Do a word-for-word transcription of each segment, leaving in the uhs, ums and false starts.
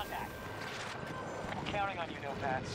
contact. We're counting on you, Notepads.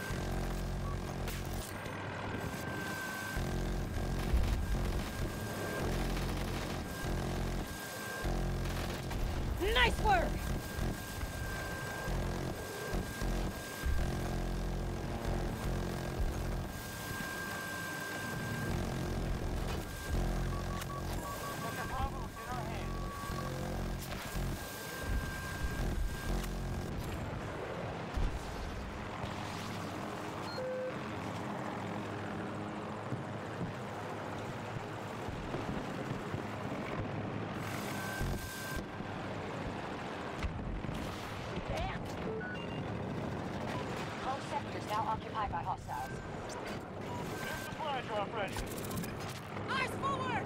Nice work! Now occupied by hostiles. Your supply drop ready. Eyes forward!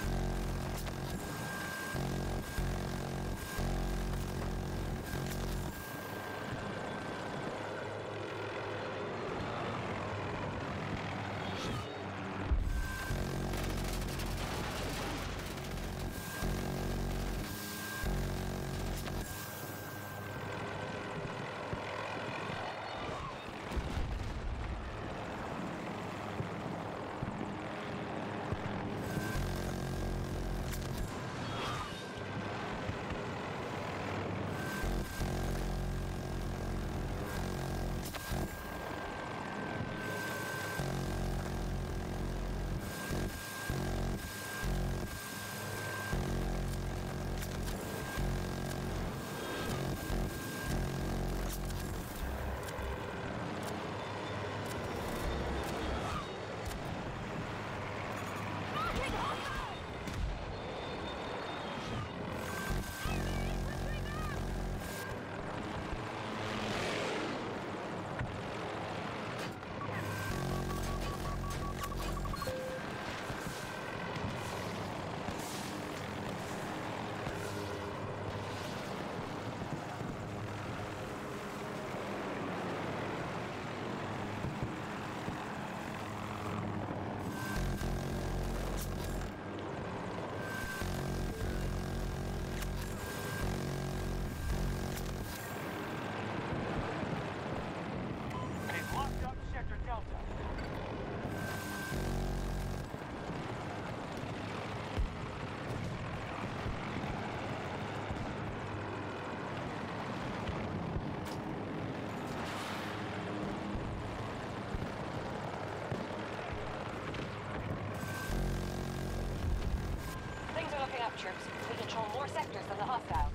Troops, we control more sectors than the hostiles.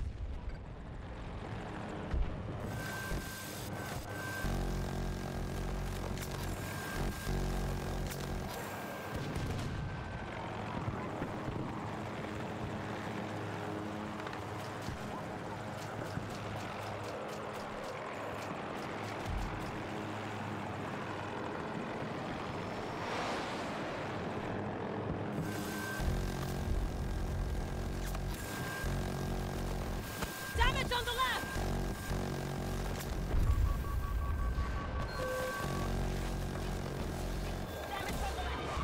On the left! Damage on the left!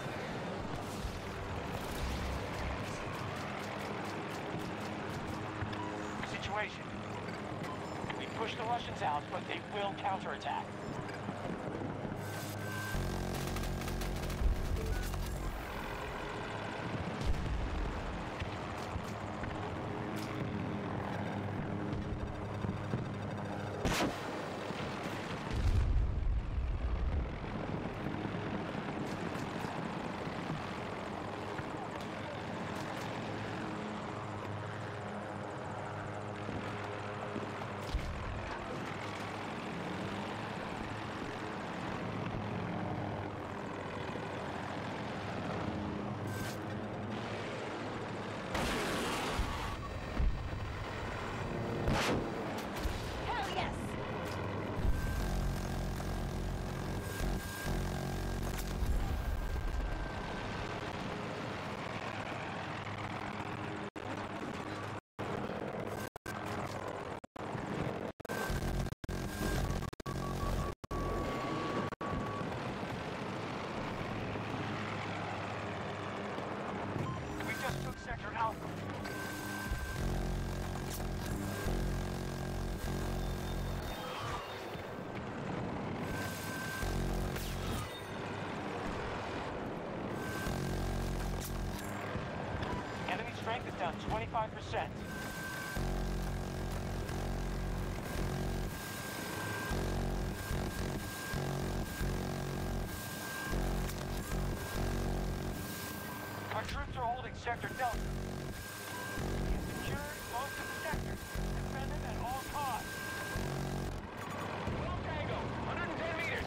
Situation. We push the Russians out, but they will counterattack. strength is down twenty-five percent. Our troops are holding Sector Delta. We've secured most of the sector. Defend it at all costs. Well, Tango, one hundred ten meters.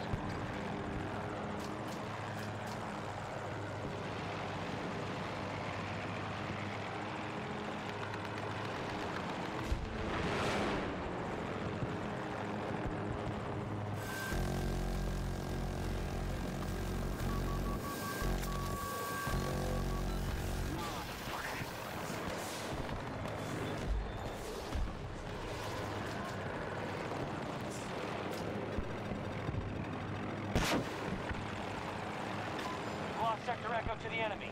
Sector Echo to the enemy.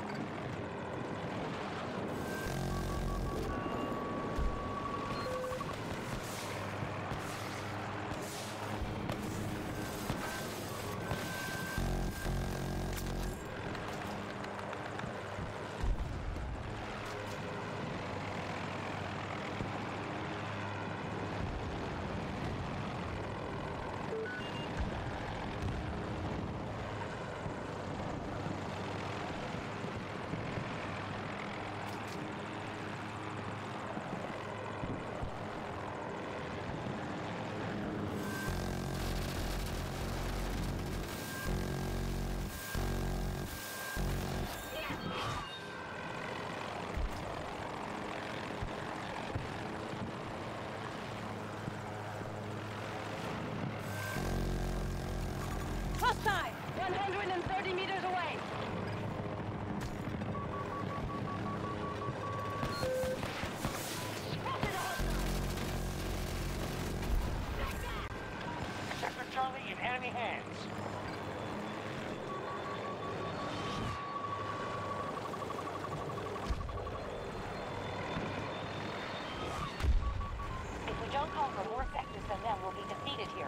Hostile! one hundred thirty meters away. Spotted a hostile. Sector Charlie in enemy hands. If we don't conquer more sectors than them, we'll be defeated here.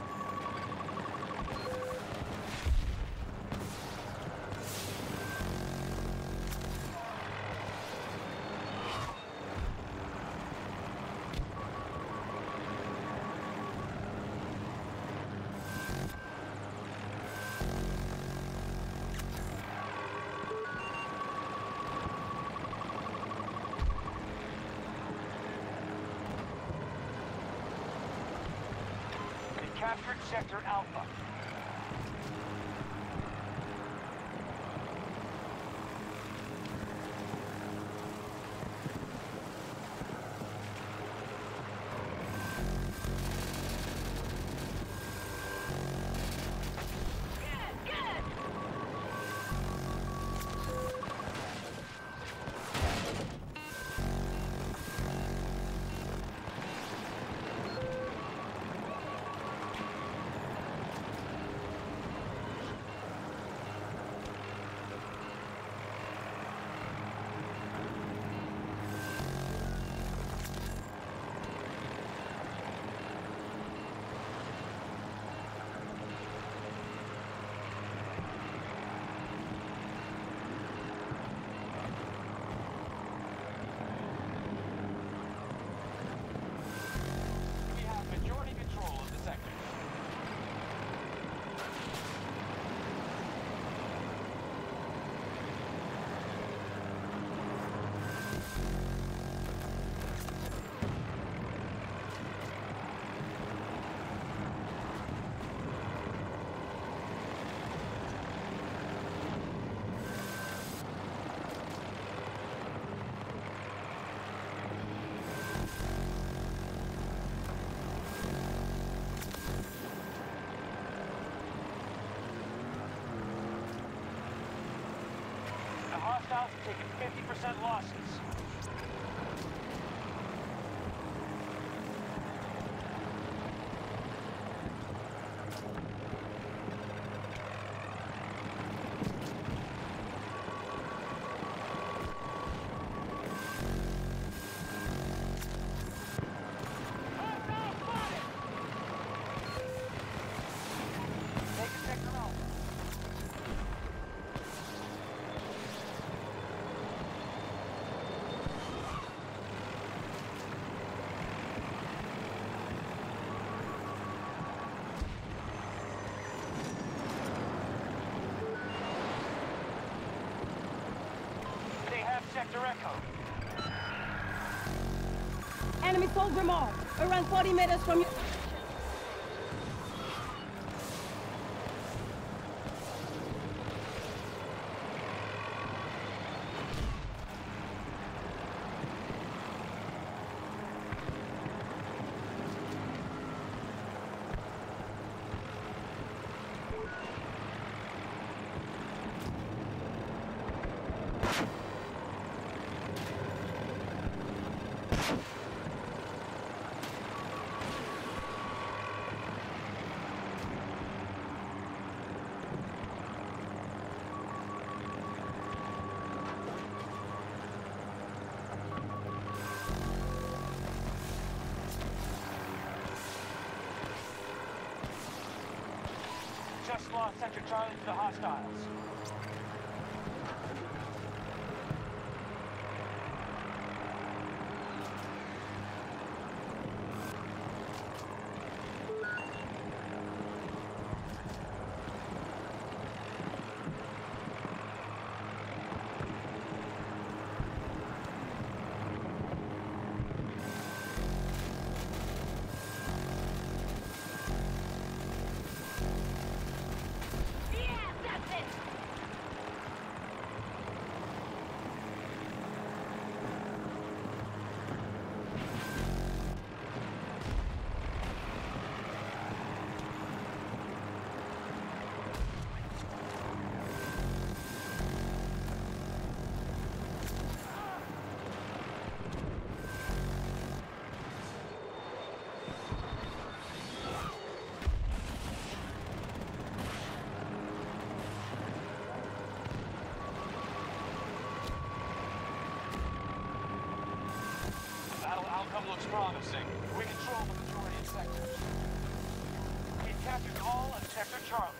Captured Sector Alpha. Hostiles have taken fifty percent losses. Sector Echo. Enemy Soflam all. Around forty meters from your... Just lost Sector Charlie to the hostiles. Outcome looks promising. We control the majority of sectors. We captured all of Sector Charlie.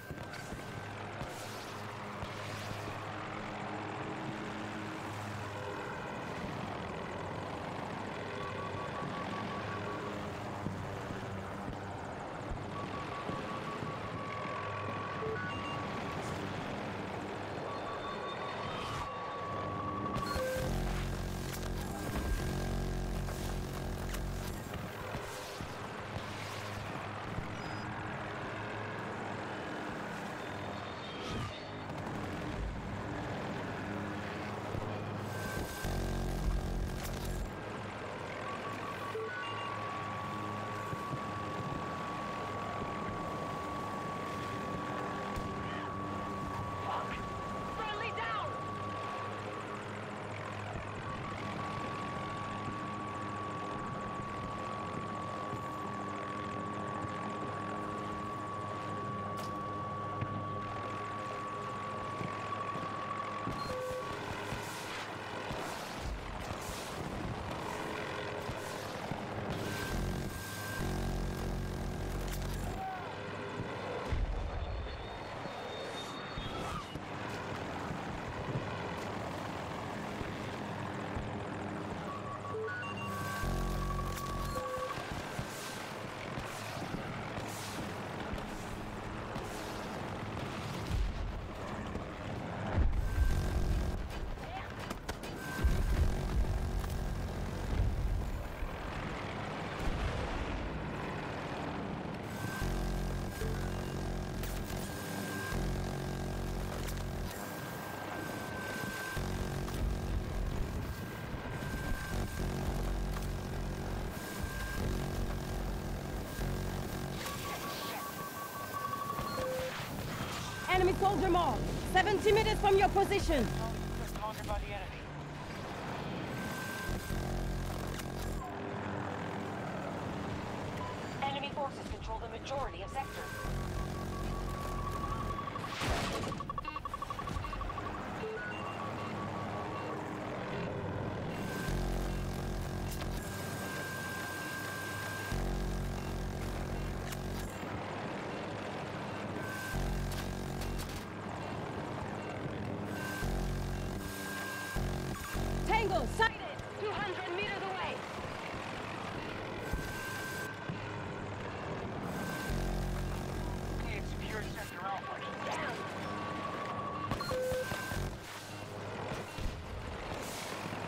Enemy Soflam all. seventy meters from your position. Conquered by the enemy. Enemy forces control the majority of sectors. Tango, sighted! two hundred meters away! We have secured Sector Alpha. Down!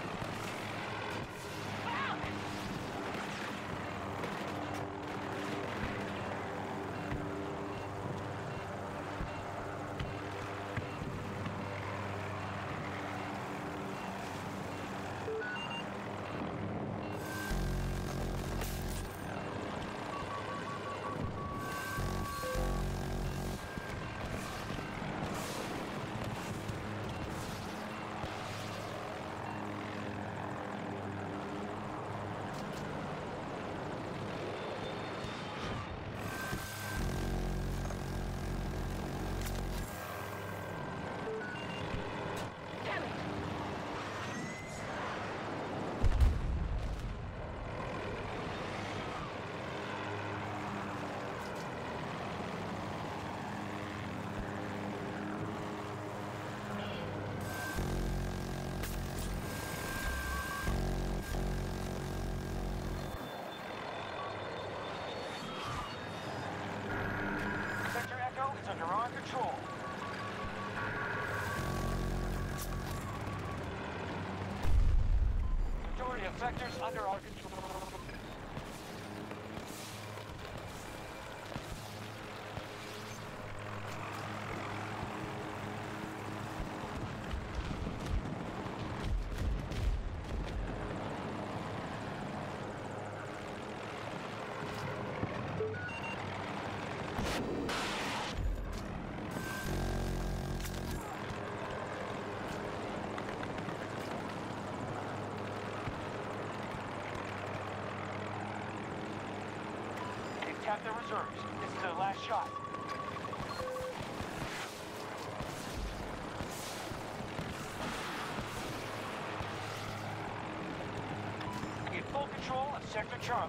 sector's under our control. Tap the reserves. This is their last shot. In full control of Sector Charlie.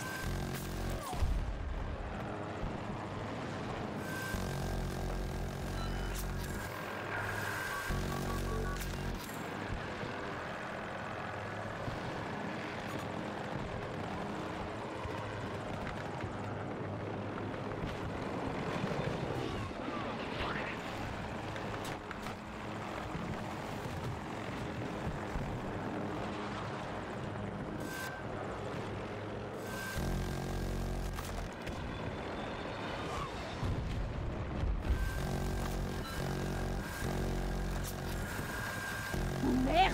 Merde!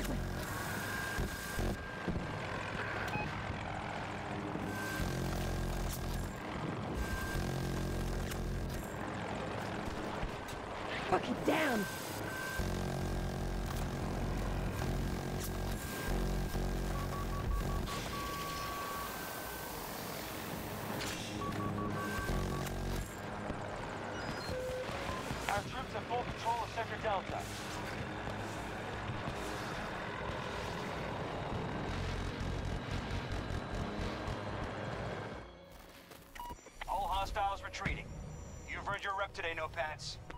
Fuck it down! Our troops have full control of Sector Delta. All hostiles retreating. You've earned your rep today, no pants.